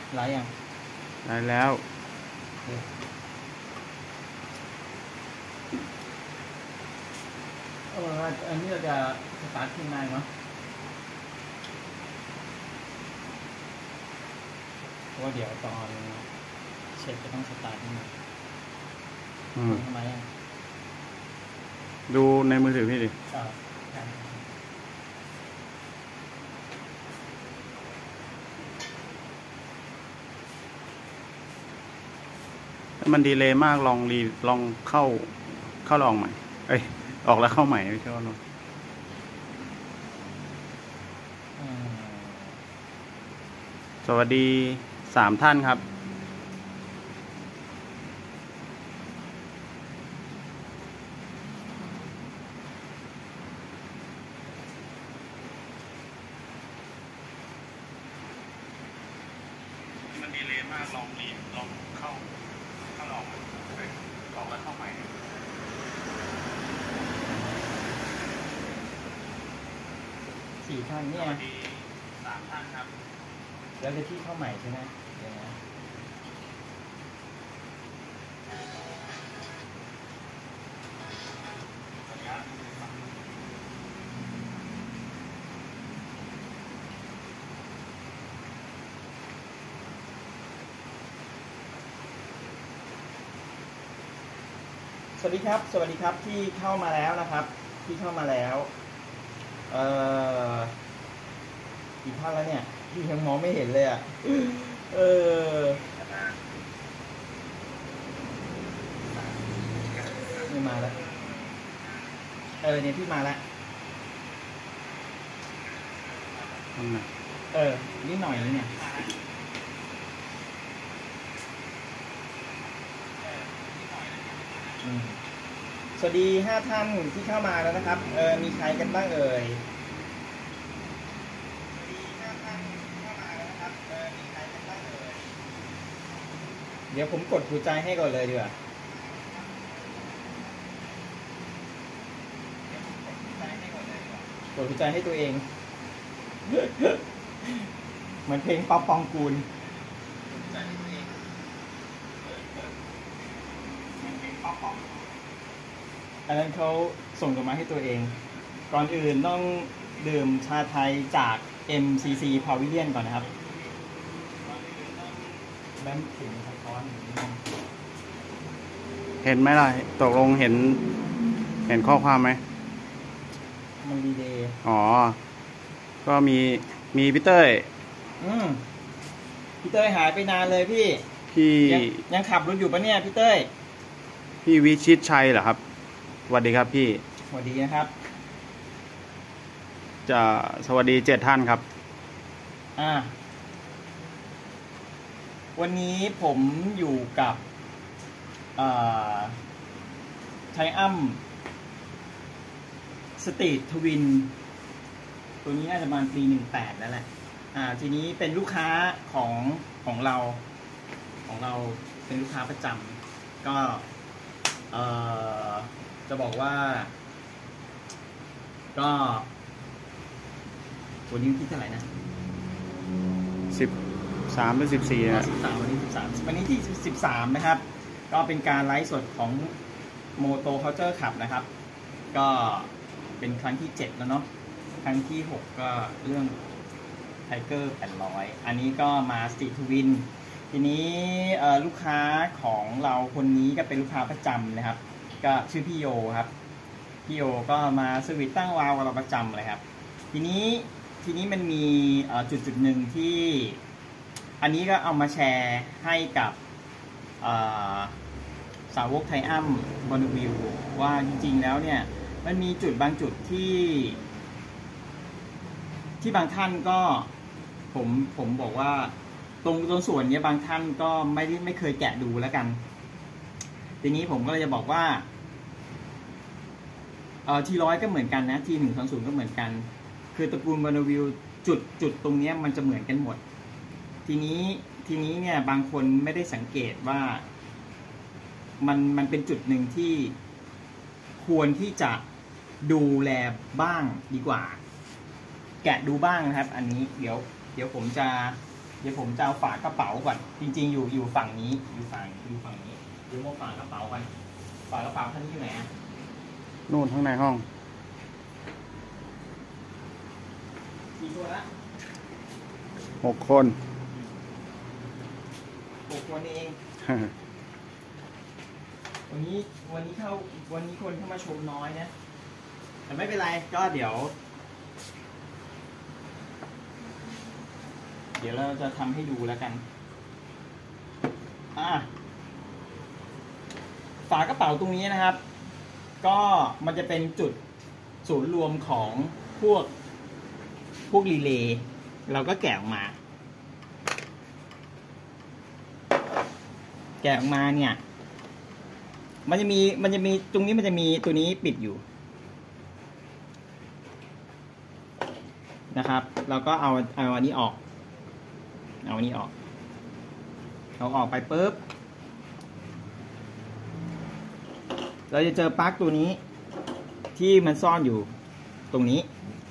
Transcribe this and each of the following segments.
ไลฟ์ยังได้แล้วอันนี้เราจะสตาร์ทขึ้นได้เนาะเพราะว่าเดี๋ยวตอนเช็คจะต้องสตาร์ทขึ้นมาทำไมอ่ะดูในมือถือพี่ดิมันดีเลย์มากลองเข้าลองใหม่ออกแล้วเข้าใหม่ไม่ใช่ว่าสวัสดี3 ท่านครับมันดีเลย์มากลองเข้าลองออกแล้วเข้าใหม่ 4 ท่านเนี่ย 3 ท่านครับแล้วจะที่เข้าใหม่ใช่ไหมเดี๋ยวนะสวัสดีครับที่เข้ามาแล้วนะครับที่เข้ามาแล้วกี่ท่านแล้วเนี่ยที่ยังมองไม่เห็นเลยอ่ะนี่มาแล้วเนี่ยพี่มาแล้วนิดหน่อยนี่เนี่ยสวัสดี5 ท่านที่เข้ามาแล้วนะครับมีใครกันบ้างเอ่ยเดี๋ยวผมกดหัวใจให้ก่อนเลยดีกว่ากดหัวใจให้ตัวเองเหมือนเพลงป๊อปปองกูลอันนั้นเขาส่งดอกไม้ให้ตัวเองก่อนอื่นต้องดื่มชาไทยจาก MCC Pavilion ก่อนนะครับแบมถึงสะท้อนเห็นไหมล่ะตกลงเห็นข้อความไหมมันดีเดย์ก็มีพี่เต้ยพี่เต้ยหายไปนานเลยพี่ยังขับรถอยู่ปะเนี่ยพี่เต้ยพี่วิชิตชัยเหรอครับสวัสดีครับพี่สวัสดีนะครับสวัสดี7 ท่านครับวันนี้ผมอยู่กับไทอัมสตรีททวินตัวนี้น่าจะประมาณปี18แล้วแหละทีนี้เป็นลูกค้าของเราเป็นลูกค้าประจำก็จะบอกว่าก็วันนี้ที่เท่าไหร่นะ 13 หรือ 14นะ 13วันนี้ที่13นะครับก็เป็นการไลฟ์สดของ Moto Culture Club นะครับก็เป็นครั้งที่7แล้วเนาะครั้งที่6ก็เรื่อง Tiger 800อันนี้ก็มาสตรีททวินทีนี้ลูกค้าของเราคนนี้ก็เป็นลูกค้าประจำนะครับก็ชื่อพี่โยครับพี่โยก็มาสวิตตั้งวาล์วกับเราประจำเลยครับทีนี้มันมีจุดหนึ่งที่อันนี้ก็เอามาแชร์ให้กับสาวกไทอัมบอนวิวว่าจริงๆแล้วเนี่ยมันมีจุดบางจุดที่บางท่านก็ผมบอกว่าตรงส่วนนี้บางท่านก็ไม่เคยแกะดูแล้วกันทีนี้ผมก็เลยจะบอกว่าT100ก็เหมือนกันนะT120ก็เหมือนกันคือตระกูลบอนวิวจุดตรงนี้มันจะเหมือนกันหมดทีนี้เนี่ยบางคนไม่ได้สังเกตว่ามันเป็นจุดหนึ่งที่ควรที่จะดูแลบ้างดีกว่าแกะดูบ้างนะครับอันนี้เดี๋ยวผมจะดี๋ยวผมจะเอาฝากระเป๋าก่อนจริงๆอยู่ฝั่งนี้อยู่ฝั่งนี้เดี๋ยวมองฝากระเป๋ากันฝากระเป๋าท่านนี้อยู่ไหนอะนู่นข้างในห้องกี่ตัวละ 6 คน 6 คนเองวันนี้คนเข้ามาชมน้อยนะแต่ไม่เป็นไรก็เดี๋ยวเราจะทำให้ดูแล้วกันฝากระเป๋าตรงนี้นะครับก็มันจะเป็นจุดศูนย์รวมของพวกรีเลย์เราก็แกะออกมาเนี่ยมันจะมีตรงนี้มันจะมีตัวนี้ปิดอยู่นะครับเราก็เอาอันนี้ออกเอาออกไปปุ๊บเราจะเจอปลั๊กตัวนี้ที่มันซ่อนอยู่ตรงนี้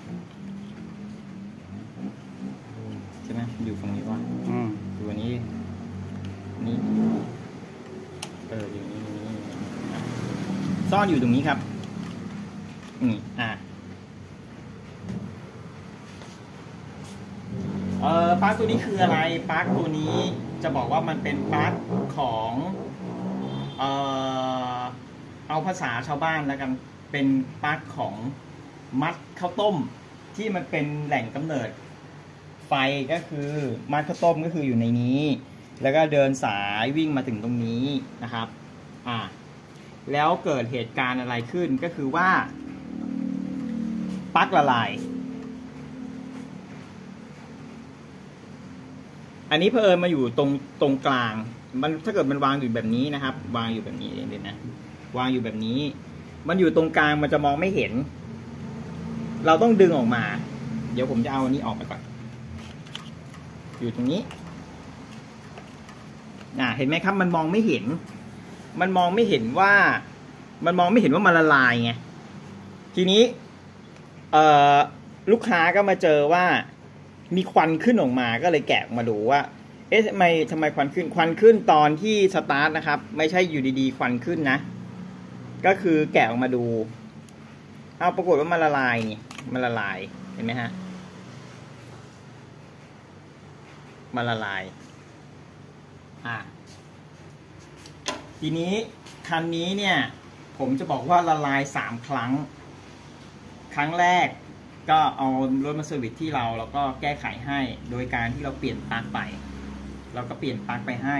ใช่ไหมอยู่ฝั่งนี้ว่าตัวนี้นี่อยู่นี่ซ่อนอยู่ตรงนี้ครับปลั๊กตัวนี้คืออะไรปลั๊กตัวนี้จะบอกว่ามันเป็นปลั๊กของเอาภาษาชาวบ้านแล้วกันเป็นปลั๊กของมัดข้าวต้มที่มันเป็นแหล่งกำเนิดไฟก็คือมัดข้าวต้มก็คืออยู่ในนี้แล้วก็เดินสายวิ่งมาถึงตรงนี้นะครับแล้วเกิดเหตุการณ์อะไรขึ้นก็คือว่าปลั๊กละลายอันนี้เพิ่มมาอยู่ตรงกลางมันถ้าเกิดมันวางอยู่แบบนี้นะครับวางอยู่แบบนี้เด่นๆนะวางอยู่แบบนี้มันอยู่ตรงกลางมันจะมองไม่เห็นเราต้องดึงออกมาเดี๋ยวผมจะเอาอันนี้ออกไปก่อนอยู่ตรงนี้เห็นไหมครับมันมองไม่เห็นว่ามันละลายไงทีนี้ลูกค้าก็มาเจอว่ามีควันขึ้นออกมาก็เลยแกะมาดูว่าเอ๊ะทำไมควันขึ้นตอนที่สตาร์ทนะครับไม่ใช่อยู่ดีๆควันขึ้นนะก็คือแกะออกมาดูเอาปรากฏว่ามันละลายนี่มันละลายเห็นไหมฮะมันละลายทีนี้คันนี้เนี่ยผมจะบอกว่าละลาย3 ครั้งครั้งแรกก็เอารถมาเซอร์วิสที่เราก็แก้ไขให้โดยการที่เราเปลี่ยนปลั๊กไปเราก็เปลี่ยนปลั๊กไปให้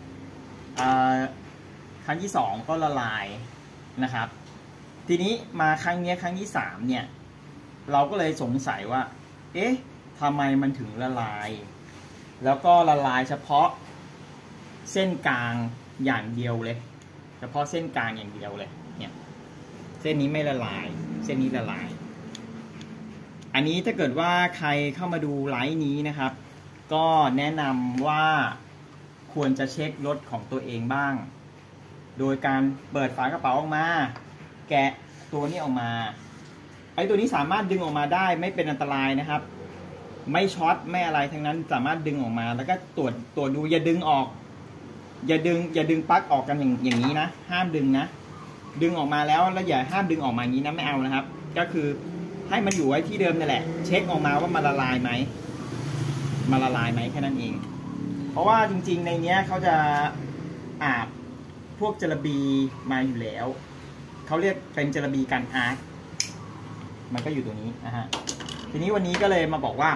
ครั้งที่2ก็ละลายนะครับทีนี้มาครั้งที่3เนี่ยเราก็เลยสงสัยว่าเอ๊ะทำไมมันถึงละลายแล้วก็ละลายเฉพาะเส้นกลางอย่างเดียวเลยเฉพาะเส้นกลางอย่างเดียวเลยเนี่ยเส้นนี้ไม่ละลายเส้นนี้ละลายอันนี้ถ้าเกิดว่าใครเข้ามาดูไลฟ์นี้นะครับก็แนะนำว่าควรจะเช็ครถของตัวเองบ้างโดยการเปิดฝากระเป๋าออกมาแกะตัวนี้ออกมาไอ้ตัวนี้สามารถดึงออกมาได้ไม่เป็นอันตรายนะครับไม่ช็อตไม่อะไรทั้งนั้นสามารถดึงออกมาแล้วก็ตรวจดูอย่าดึงออกอย่าดึงปลั๊กออกกันอย่างนี้นะห้ามดึงนะดึงออกมาแล้วอย่าห้ามดึงออกมาอย่างนี้นะไม่เอานะครับก็คือให้มันอยู่ไว้ที่เดิมนี่แหละเช็คออกมาว่ามันละลายไหมแค่นั้นเองเพราะว่าจริงๆในเนี้ยเขาจะอาบพวกจระบีมาอยู่แล้วเขาเรียกเป็นจระบีกันอาร์คมันก็อยู่ตรงนี้นะฮะทีนี้วันนี้ก็เลยมาบอกว่า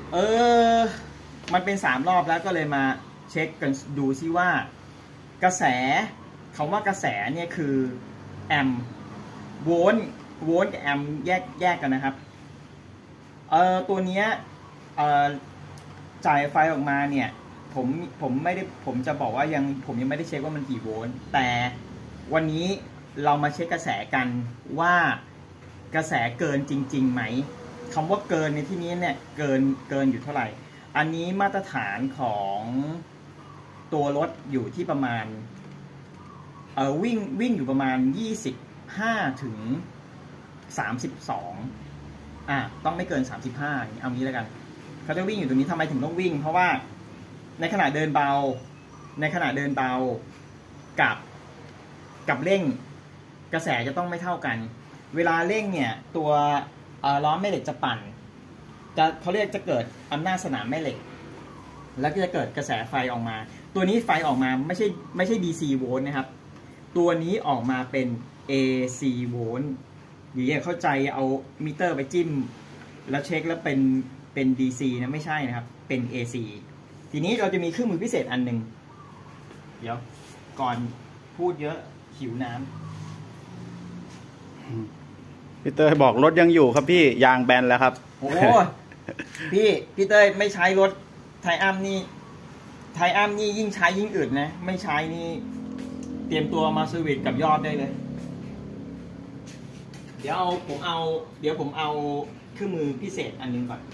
มันเป็น3 รอบแล้วก็เลยมาเช็คกันดูซิว่ากระแสคำว่ากระแสเนี่ยคือแอมป์โวลต์กับแอมป์แยกกันนะครับตัวเนี้ยจ่ายไฟออกมาเนี่ยผมจะบอกว่าผมยังไม่ได้เช็คว่ามันกี่โวลต์แต่วันนี้เรามาเช็คกระแสกันว่ากระแสเกินจริงๆไหมคำว่าเกินในที่นี้เนี่ยเกินอยู่เท่าไหร่อันนี้มาตรฐานของตัวรถอยู่ที่ประมาณวิ่งอยู่ประมาณ25 ถึง 32ต้องไม่เกิน35เอางี้แล้วกันเขาจะวิ่งอยู่ตรงนี้ทำไมถึงต้องวิ่งเพราะว่าในขณะเดินเบากับเร่งกระแสจะต้องไม่เท่ากันเวลาเร่งเนี่ยตัวล้อแม่เหล็กจะปั่นเขาเรียกจะเกิดอำนาจสนามแม่เหล็กแล้วก็จะเกิดกระแสไฟออกมาตัวนี้ไฟออกมาไม่ใช่ DC โวลต์นะครับตัวนี้ออกมาเป็น AC โวลต์อย่างนี้เข้าใจเอามิเตอร์ไปจิ้มแล้วเช็คแล้วเป็น DC นะไม่ใช่นะครับเป็น AC ทีนี้เราจะมีเครื่องมือพิเศษอันหนึ่งเดี๋ยวก่อนพูดเยอะหิวน้ำพี่เต้ยบอกรถยังอยู่ครับพี่ยางแบนแล้วครับโอ้ พี่เต้ยไม่ใช้รถไทอัมนี่ยิ่งใช้ยิ่งอึดนะไม่ใช้นี่เตรียมตัวมาเซอร์วิสกับยอดได้เลยเดี๋ยวผมเอาเครื่องมือพิเศษอันนึงก่อน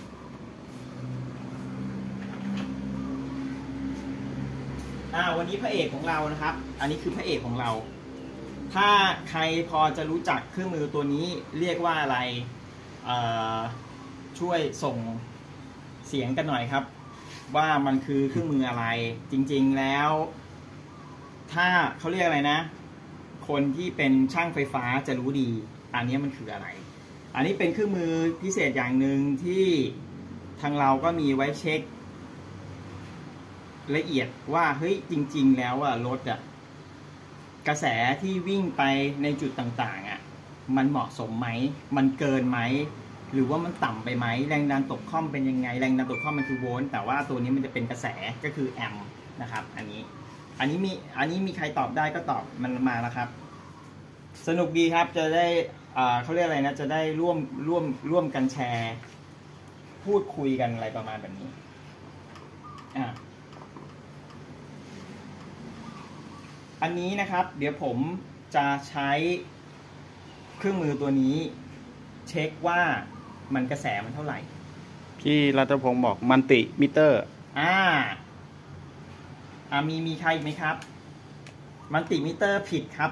วันนี้พระเอกของเรานะครับอันนี้คือพระเอกของเราถ้าใครพอจะรู้จักเครื่องมือตัวนี้เรียกว่าอะไรช่วยส่งเสียงกันหน่อยครับว่ามันคือเครื่องมืออะไรจริงๆแล้วถ้าเขาเรียกอะไรนะคนที่เป็นช่างไฟฟ้าจะรู้ดีอันนี้มันคืออะไรอันนี้เป็นเครื่องมือพิเศษอย่างหนึ่งที่ทางเราก็มีไว้เช็คละเอียดว่าเฮ้ยจริงๆแล้วรถกระแสที่วิ่งไปในจุดต่างๆมันเหมาะสมไหมมันเกินไหมหรือว่ามันต่ำไปไหมแรงดันตกค่อมเป็นยังไงแรงดันตกค่อมมันคือโวลต์แต่ว่าตัวนี้มันจะเป็นกระแสก็คือแอมป์นะครับอันนี้มีใครตอบได้ก็ตอบมันมาแล้วครับสนุกดีครับจะได้เขาเรียกอะไรนะจะได้ร่วมกันแชร์พูดคุยกันอะไรประมาณแบบนี้อันนี้นะครับเดี๋ยวผมจะใช้เครื่องมือตัวนี้เช็คว่ามันกระแสมันเท่าไหร่พี่รัตพงศ์บอกมัลติมิเตอร์มีใครอีกไหมครับมัลติมิเตอร์ผิดครับ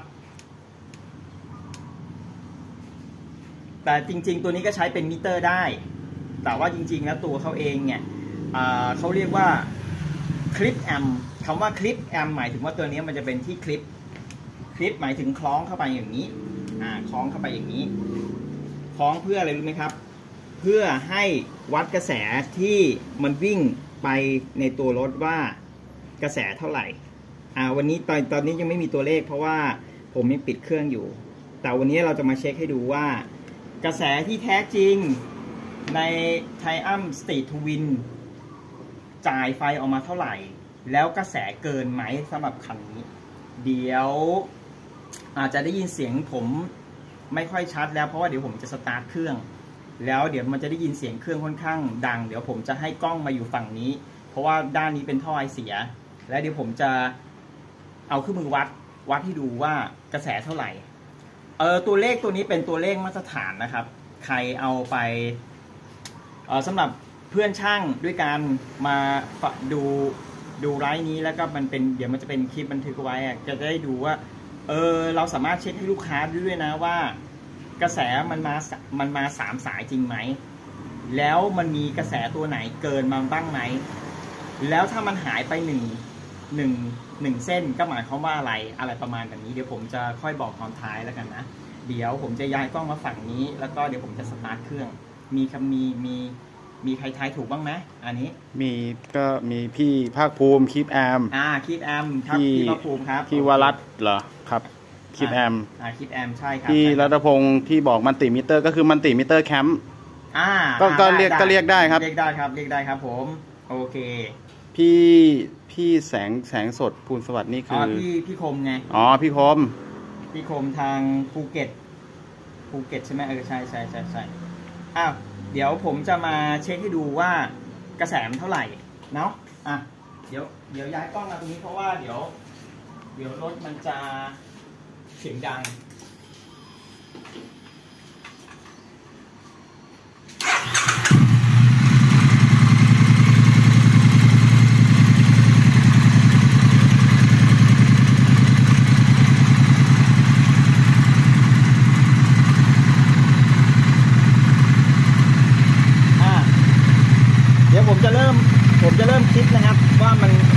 แต่จริงๆตัวนี้ก็ใช้เป็นมิเตอร์ได้แต่ว่าจริงๆแล้วตัวเขาเองเนี่ยเขาเรียกว่าคลิปแอมคำว่าคลิปแอมหมายถึงว่าตัวนี้มันจะเป็นที่คลิปหมายถึงคล้องเข้าไปอย่างนี้คล้องเข้าไปอย่างนี้คล้องเพื่ออะไรรู้ไหมครับเพื่อให้วัดกระแสที่มันวิ่งไปในตัวรถว่ากระแสเท่าไหร่วันนี้ตอนนี้ยังไม่มีตัวเลขเพราะว่าผมยังปิดเครื่องอยู่แต่วันนี้เราจะมาเช็คให้ดูว่ากระแสที่แท้จริงใน Triumph Street Twin จ่ายไฟออกมาเท่าไหร่แล้วกระแสเกินไหมสำหรับคันนี้เดี๋ยวอาจจะได้ยินเสียงผมไม่ค่อยชัดแล้วเพราะว่าเดี๋ยวผมจะสตาร์ทเครื่องแล้วเดี๋ยวมันจะได้ยินเสียงเครื่องค่อนข้างดังเดี๋ยวผมจะให้กล้องมาอยู่ฝั่งนี้เพราะว่าด้านนี้เป็นท่อไอเสียแล้วเดี๋ยวผมจะเอาเครื่องมือวัดให้ดูว่ากระแสเท่าไหร่ตัวเลขตัวนี้เป็นตัวเลขมาตรฐานนะครับใครเอาไปสำหรับเพื่อนช่างด้วยการมาดูไลฟ์นี้แล้วก็มันเป็นเดี๋ยวมันจะเป็นคลิปบันทึกไว้จะได้ดูว่าเราสามารถเช็คให้ลูกค้าด้วยนะว่ากระแสมันมา3 สายจริงไหมแล้วมันมีกระแสตัวไหนเกินมาบ้างไหมแล้วถ้ามันหายไปหนึ่งเส้นก็หมายความว่าอะไรประมาณแบบนี้เดี๋ยวผมจะค่อยบอกตอนท้ายแล้วกันนะเดี๋ยวผมจะย้ายกล้องมาฝั่งนี้แล้วก็เดี๋ยวผมจะสตาร์ทเครื่องมีใครทายถูกบ้างไหมอันนี้ก็มีพี่ภาคภูมิคลิปแอมคลิปแอมครับพี่ภาคภูมิครับพี่วรัตน์เหรอครับคลิปแอมคลิปแอมใช่ครับพี่รัตพงศ์ที่บอกมัลติมิเตอร์ก็คือมัลติมิเตอร์แคมป์ก็เรียกได้ครับเรียกได้ครับผมโอเคพี่แสงสดภูลสวัสดิ์นี่คือพี่คมไงพี่คมทางภูเก็ตใช่ไหมใช่เดี๋ยวผมจะมาเช็คให้ดูว่ากระแสมันเท่าไหร่เนาะเดี๋ยวย้ายกล้องมาตรงนี้เพราะว่าเดี๋ยวรถมันจะเสียงดัง ผมจะเริ่มคิดนะครับว่ามัน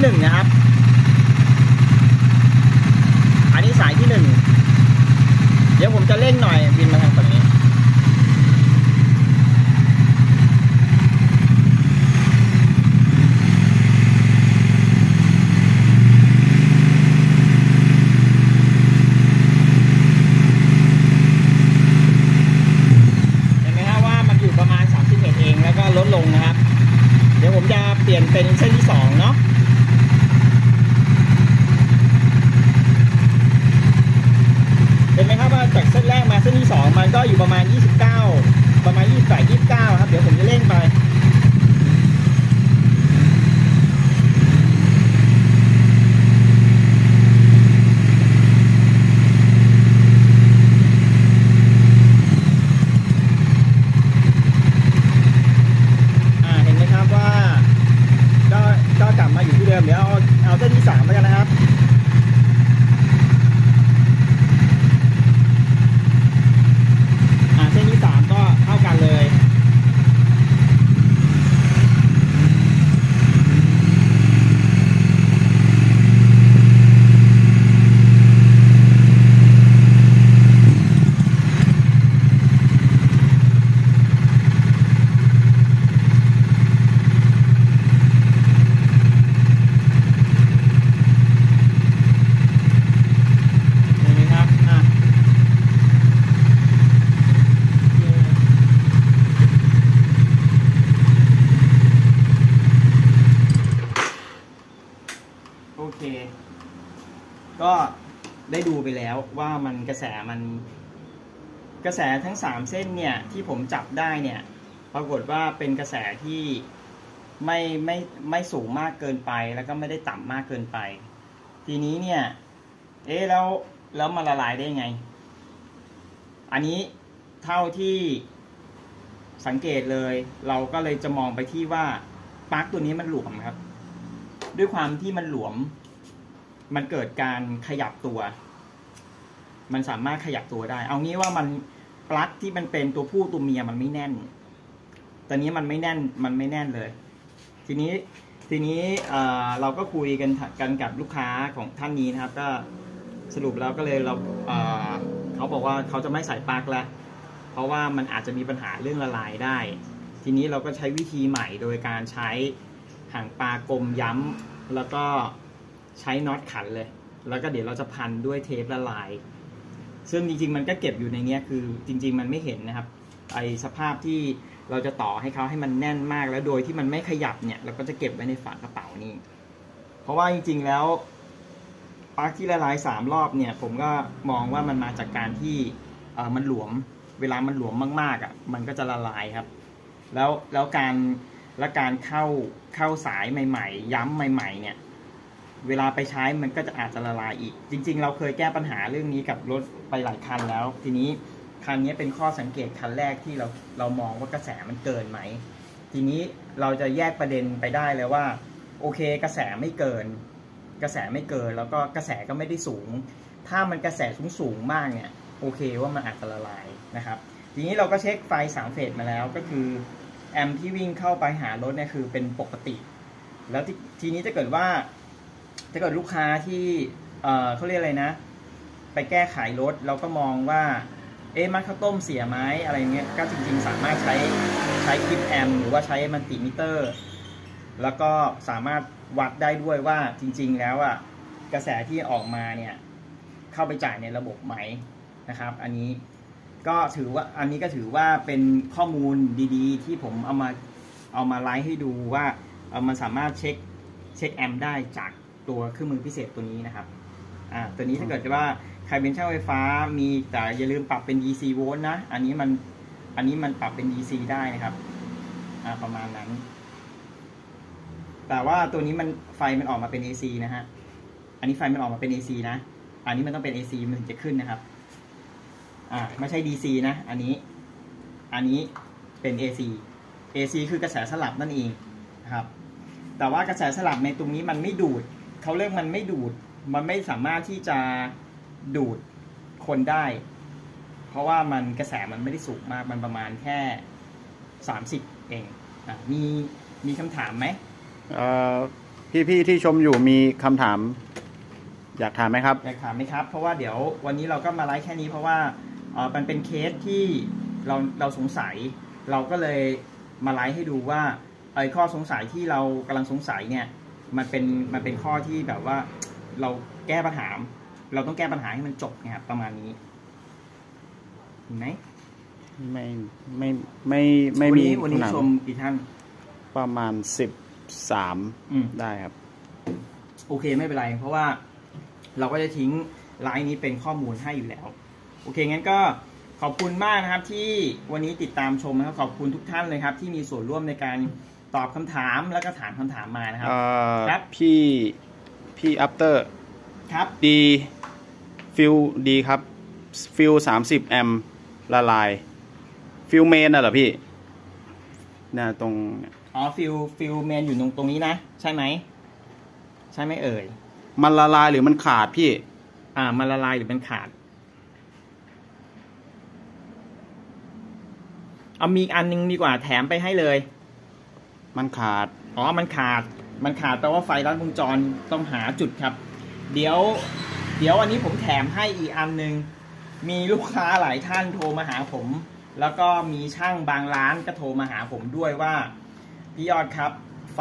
1นะครับอันนี้สายที่1เดี๋ยวผมจะเร่งหน่อยบินมาทางฝั่งนี้ลดลงนะครับเดี๋ยวผมจะเปลี่ยนเป็นเส้นที่2เนาะเห็นไหมครับว่าจากเส้นแรกมาเส้นที่2มันก็อยู่ประมาณ29ประมาณ28-29ครับเดี๋ยวผมจะเร่งไปเดี๋ยวเอาเส้นที่3แล้วกันนะครับเส้นที่3ก็เท่ากันเลยโอเคก็ได้ดูไปแล้วว่ามันกระแสทั้ง3เส้นเนี่ยที่ผมจับได้เนี่ยปรากฏว่าเป็นกระแสที่ไม่สูงมากเกินไปแล้วก็ไม่ได้ต่ำมากเกินไปทีนี้เนี่ยแล้วมันละลายได้ไงอันนี้เท่าที่สังเกตเลยเราก็เลยจะมองไปที่ว่าปลั๊กตัวนี้มันหลวมครับด้วยความที่มันหลวมมันเกิดการขยับตัวมันสามารถขยับตัวได้เอางี้ว่ามันปลั๊กที่มันเป็นตัวผู้ตัวเมียมันไม่แน่นตอนนี้มันไม่แน่นเลยทีนี้เราก็คุยกันกับลูกค้าของท่านนี้นะครับก็สรุปแล้วก็เลยเขาบอกว่าเขาจะไม่ใส่ปลั๊กแล้วเพราะว่ามันอาจจะมีปัญหาเรื่องละลายได้ทีนี้เราก็ใช้วิธีใหม่โดยการใช้หางปลากลมย้ำแล้วก็ใช้น็อตขันเลยแล้วก็เดี๋ยวเราจะพันด้วยเทปละลายซึ่งจริงๆมันก็เก็บอยู่ในนี้คือจริงๆมันไม่เห็นนะครับไอสภาพที่เราจะต่อให้เขาให้มันแน่นมากแล้วโดยที่มันไม่ขยับเนี่ยเราก็จะเก็บไว้ในฝากระเป๋านี่เพราะว่าจริงๆแล้วปลั๊กที่ละลาย3รอบเนี่ยผมก็มองว่ามันมาจากการที่มันหลวมเวลามันหลวมมากๆอ่ะมันก็จะละลายครับแล้วการเข้าสายใหม่ๆย้ำใหม่ๆเนี่ยเวลาไปใช้มันก็จะอาจจะละลายอีกจริงๆเราเคยแก้ปัญหาเรื่องนี้กับรถไปหลายคันแล้วทีนี้คันนี้เป็นข้อสังเกตคันแรกที่เรามองว่ากระแสมันเกินไหมทีนี้เราจะแยกประเด็นไปได้เลยว่าโอเคกระแสไม่เกินแล้วก็กระแสก็ไม่ได้สูงถ้ามันกระแสสูงมากเนี่ยโอเคว่ามันอาจจะละลายนะครับทีนี้เราก็เช็คไฟ3เฟสมาแล้วก็คือแอมป์ที่วิ่งเข้าไปหารถเนี่ยคือเป็นปกติแล้วทีนี้ถ้าเกิดลูกค้าที่เขาเรียกอะไรนะไปแก้ไขรถเราก็มองว่ามัดข้าวต้มเสียไหมอะไรเงี้ยก็จริงๆสามารถใช้คลิปแอมป์หรือว่าใช้มัลติมิเตอร์แล้วก็สามารถวัดได้ด้วยว่าจริงๆแล้วกระแสที่ออกมาเนี่ยเข้าไปจ่ายในระบบไหมนะครับอันนี้ก็ถือว่าเป็นข้อมูลดีๆที่ผมเอามาไลฟ์ให้ดูว่ามันสามารถเช็คแอมป์ได้จากตัวเครื่องมือพิเศษตัวนี้นะครับตัวนี้ถ้าเกิดว่าใครเป็นช่างไฟฟ้ามีแต่อย่าลืมปรับเป็น DC โวลต์นะอันนี้มันปรับเป็น DC ได้นะครับประมาณนั้นแต่ว่าตัวนี้ไฟมันออกมาเป็น AC นะฮะอันนี้ไฟมันออกมาเป็น AC นะอันนี้มันต้องเป็น AC มันถึงจะขึ้นนะครับไม่ใช่ DC นะอันนี้เป็น AC คือกระแสสลับนั่นเองนะครับแต่ว่ากระแสสลับในตรงนี้มันไม่ดูดเขาเรียกมันไม่ดูดมันไม่สามารถที่จะดูดคนได้เพราะว่ามันกระแสมันไม่ได้สูงมากมันประมาณแค่30เองมีคำถามไหมพี่ที่ชมอยู่มีคำถาม อยากถามไหมครับอยากถามไหมครับเพราะว่าเดี๋ยววันนี้เราก็มาไลฟ์แค่นี้เพราะว่ามันเป็นเคสที่เราสงสัยเราก็เลยมาไลฟ์ให้ดูว่าข้อสงสัยที่เรากำลังสงสัยเนี่ยมันเป็นข้อที่แบบว่าเราแก้ปัญหาเราต้องแก้ปัญหาให้มันจบนะครับประมาณนี้เห็นไหมไม่มีวันนี้ชมกี่ท่านประมาณ13ได้ครับโอเคไม่เป็นไรเพราะว่าเราก็จะทิ้งไลน์นี้เป็นข้อมูลให้อยู่แล้วโอเคงั้นก็ขอบคุณมากนะครับที่วันนี้ติดตามชมนะครับขอบคุณทุกท่านเลยครับที่มีส่วนร่วมในการตอบคำถามแล้วก็ถามคำถามมานะครับครับพี่อัปเตอร์ครับดีฟิลดีครับฟิล30 แอมป์ละลายฟิลเมนน่ะเหรอพี่น่ะตรงฟิลเมนอยู่ตรงนี้นะใช่ไหมใช่ไหมเอ่ยมันละลายหรือมันขาดพี่มันละลายหรือมันขาดเอามีอันนึงดีกว่าแถมไปให้เลยมันขาดมันขาดแปลว่าไฟลัดวงจรต้องหาจุดครับเดี๋ยวอันนี้ผมแถมให้อีกอันนึงมีลูกค้าหลายท่านโทรมาหาผมแล้วก็มีช่างบางร้านก็โทรมาหาผมด้วยว่าพี่ยอดครับไฟ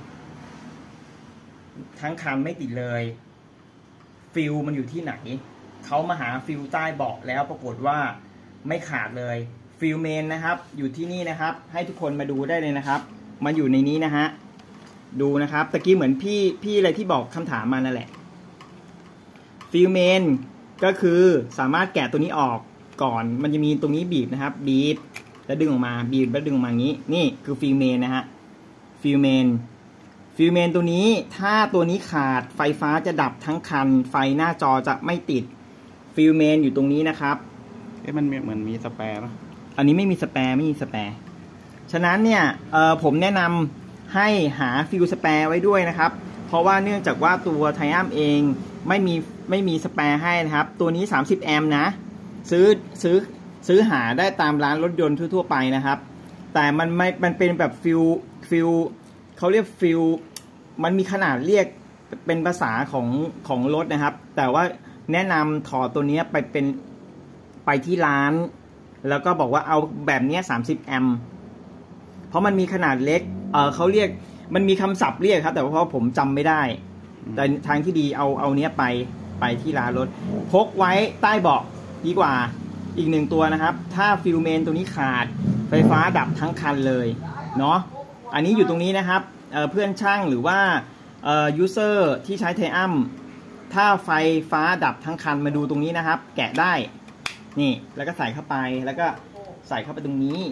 ทั้งคันไม่ติดเลยฟิลมันอยู่ที่ไหนเขามาหาฟิลใต้เบาะแล้วปรากฏว่าไม่ขาดเลยฟิลเมนนะครับอยู่ที่นี่นะครับให้ทุกคนมาดูได้เลยนะครับมันอยู่ในนี้นะฮะดูนะครับตะกี้เหมือนพี่อะไรที่บอกคำถามมานั่นแหละฟิลเมนก็คือสามารถแกะตัวนี้ออกก่อนมันจะมีตรงนี้บีบนะครับบีบแล้วดึงออกมาบีบแล้วดึงออกมาอย่างนี้นี่คือฟิลเมนนะฮะฟิลเมนตัวนี้ถ้าตัวนี้ขาดไฟฟ้าจะดับทั้งคันไฟหน้าจอจะไม่ติดฟิลเมนอยู่ตรงนี้นะครับมันเหมือนมีสแปร์ป่ะอันนี้ไม่มีสแปร์ฉะนั้นเนี่ยผมแนะนำให้หาฟิลสแปร์ไว้ด้วยนะครับเพราะว่าเนื่องจากว่าตัวไทอัมเองไม่มีสแปร์ให้นะครับตัวนี้30 แอมป์นะซื้อหาได้ตามร้านรถยนต์ทั่วๆไปนะครับแต่มันเป็นแบบฟิลเขาเรียกฟิลมันมีขนาดเรียกเป็นภาษาของรถนะครับแต่ว่าแนะนำถอดตัวนี้ไปที่ร้านแล้วก็บอกว่าเอาแบบนี้30 แอมป์เพราะมันมีขนาดเล็กเขาเรียกมันมีคำศัพท์เรียกครับแต่ว่าเพราะผมจำไม่ได้แต่ทางที่ดีเอาเนี้ยไปที่ร้านรถพกไว้ใต้เบาะดีกว่าอีก1ตัวนะครับถ้าฟิลเมนตัวนี้ขาดไฟฟ้าดับทั้งคันเลยเนาะอันนี้อยู่ตรงนี้นะครับเพื่อนช่างหรือว่ายูเซอร์ที่ใช้ไทอัมถ้าไฟฟ้าดับทั้งคันมาดูตรงนี้นะครับแกะได้นี่แล้วก็ใส่เข้าไปแล้วก็ใส่เข้าไปตรงนี้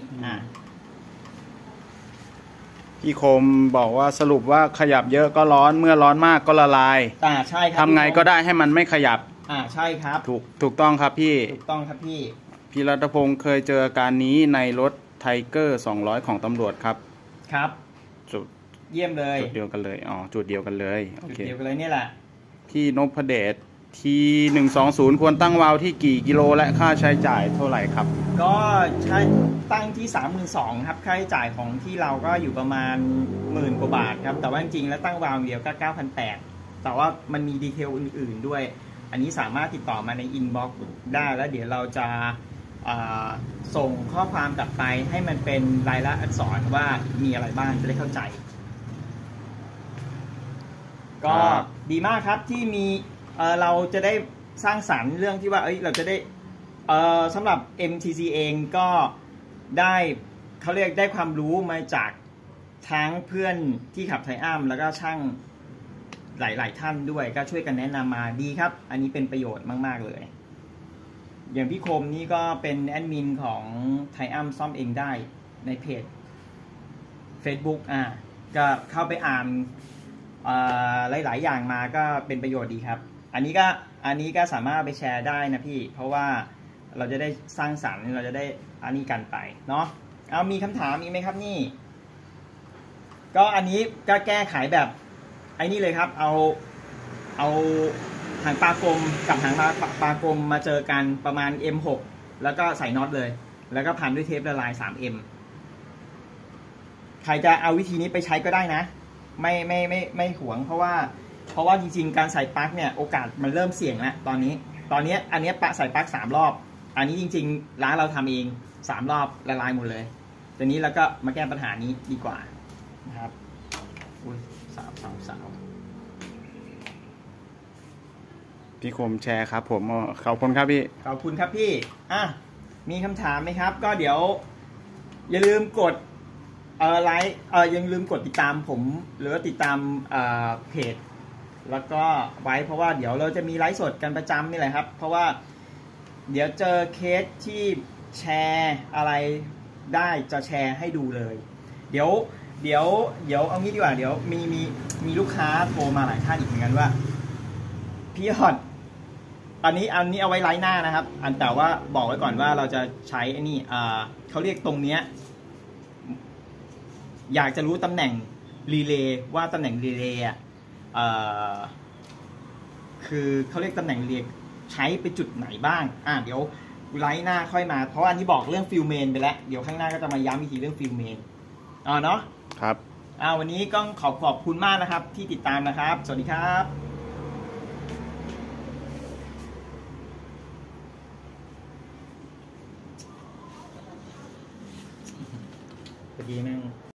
พี่คมบอกว่าสรุปว่าขยับเยอะก็ร้อนเมื่อร้อนมากก็ละลายใช่ครับทำไงก็ได้ให้มันไม่ขยับใช่ครับถูกต้องครับพี่ถูกต้องครับพี่รัตพงศ์เคยเจออาการนี้ในรถไทเกอร์200ของตำรวจครับจุดเยี่ยมเลยจุดเดียวกันเลยจุดเดียวกันเลยโอเคจุดเดียวกันเลยนี่แหละพี่นพเดชที120ควรตั้งวาล์วที่กี่กิโลและค่าใช้จ่ายเท่าไหร่ครับก็ใช้ตั้งที่ 32,000 ครับค่าใช้จ่ายของที่เราก็อยู่ประมาณ10,000 กว่าบาทครับแต่ว่าจริงๆแล้วตั้งวาล์วเดียวก็ 9,800 แต่ว่ามันมีดีเทลอื่นๆด้วยอันนี้สามารถติดต่อมาในอินบ็อกซ์ได้แล้วเดี๋ยวเราจะส่งข้อความกลับไปให้มันเป็นรายละอักษรว่ามีอะไรบ้างจะได้เข้าใจก็ดีมากครับที่มีเราจะได้สร้างสรรค์เรื่องที่ว่าเราจะได้สำหรับ MTC เองก็ได้เขาเรียกได้ความรู้มาจากทั้งเพื่อนที่ขับไทอัมแล้วก็ช่างหลายๆท่านด้วยก็ช่วยกันแนะนำมาดีครับอันนี้เป็นประโยชน์มากๆเลยอย่างพี่คมนี่ก็เป็นแอดมินของไทอัมซ่อมเองได้ในเพจ Facebook ก็เข้าไปอ่านหลายๆอย่างมาก็เป็นประโยชน์ดีครับอันนี้ก็สามารถไปแชร์ได้นะพี่เพราะว่าเราจะได้สร้างสรรค์เราจะได้อันนี้กันไปเนาะมีคำถามอีกไหมครับนี่ก็อันนี้ก็แก้ไขแบบไอ้นี่เลยครับเอาหางปลากลมกับหางปลากลมมาเจอกันประมาณ M6 แล้วก็ใส่น็อตเลยแล้วก็พันด้วยเทปละลาย 3M ใครจะเอาวิธีนี้ไปใช้ก็ได้นะไม่หวงเพราะว่าจริงๆการใส่ปลั๊กเนี่ยโอกาสมันเริ่มเสี่ยงแล้วตอนนี้อันนี้ใส่ปลั๊ก3 รอบอันนี้จริงๆร้านเราทำเอง3 รอบละลายหมดเลยตอนนี้แล้วก็มาแก้ปัญหานี้ดีกว่านะครับอุ้ยสาวพี่คมแชร์ครับผมขอบคุณครับพี่ขอบคุณครับพี่มีคำถามไหมครับก็เดี๋ยวอย่าลืมกดไลค์อย่าลืมกดติดตามผมหรือว่าติดตามเพจแล้วก็ไว้เพราะว่าเดี๋ยวเราจะมีไลฟ์สดกันประจำนี่แหละครับเพราะว่าเดี๋ยวเจอเคสที่แชร์อะไรได้จะแชร์ให้ดูเลยเดี๋ยวเอางี้ดีกว่าเดี๋ยวมีลูกค้าโทรมาหลายท่านอีกเหมือนกันว่าพี่ฮอตอันนี้เอาไว้ไลฟ์หน้านะครับแต่ว่าบอกไว้ก่อนว่าเราจะใช้ไอ้นี่เขาเรียกตรงเนี้ยอยากจะรู้ตำแหน่งรีเลย์ว่าตำแหน่งรีเลย์คือเขาเรียกตำแหน่งรีเลย์ใช้ไปจุดไหนบ้างเดี๋ยวไลฟ์หน้าค่อยมาเพราะว่าอันนี้บอกเรื่องฟิลเมนไปแล้วเดี๋ยวข้างหน้าก็จะมาย้ำอีกทีเรื่องฟิลเมนเนาะครับวันนี้ก็ขอบคุณมากนะครับที่ติดตามนะครับสวัสดีครับพอดีแม่ง